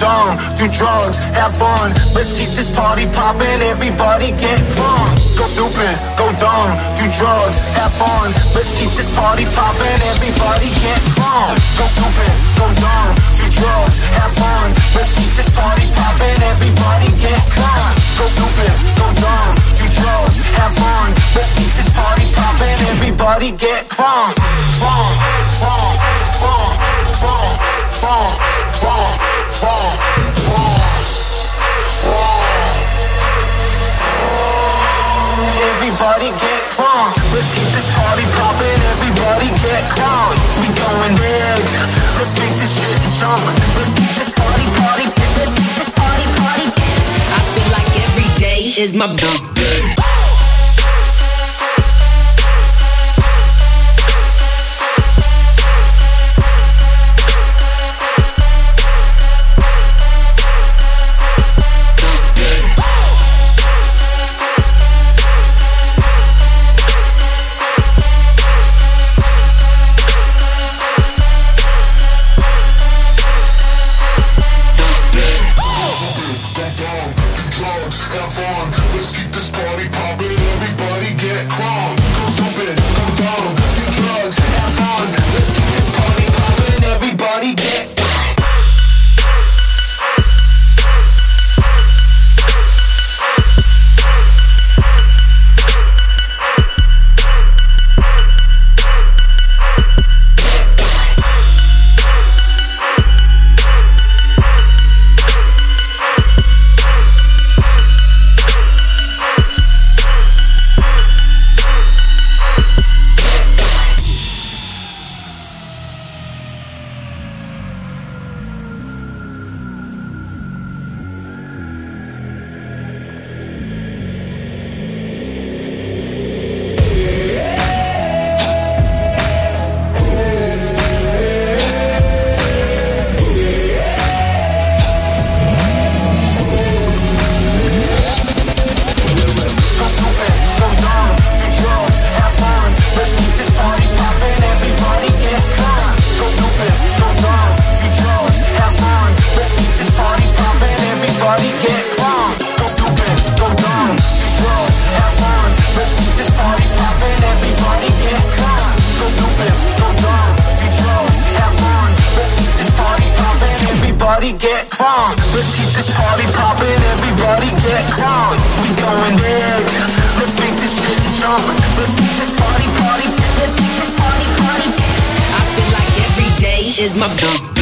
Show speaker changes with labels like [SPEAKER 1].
[SPEAKER 1] dumb, do drugs, have fun. Let's keep this party poppin', everybody get drunk. Go stupid, go dumb, do drugs, have fun. Let's keep this party poppin', everybody get drunk. Go stupid, go dumb, do drugs, have fun. Let's keep this party poppin', everybody get drunk. Go stupid, go dumb, do drugs, have fun. Let's keep this party poppin', everybody get drunk. Fun, fun, fun, fun, fun, fun, fun, fun, fun. Everybody get crunk. Let's keep this party poppin', everybody get crunk. We going big, let's make this shit jump. Let's keep this party, let's keep this party.
[SPEAKER 2] I feel like every day is my birthday.
[SPEAKER 1] Have fun, let's keep this party poppin', everybody get crunk. Go stupid, go dumb, do drugs, have fun. Let's keep this party poppin', everybody get get crunk. Let's keep this party poppin', everybody get crunk. We going big, let's make this shit jump. Let's keep this party, let's keep this party.
[SPEAKER 2] I feel like every day is my birthday.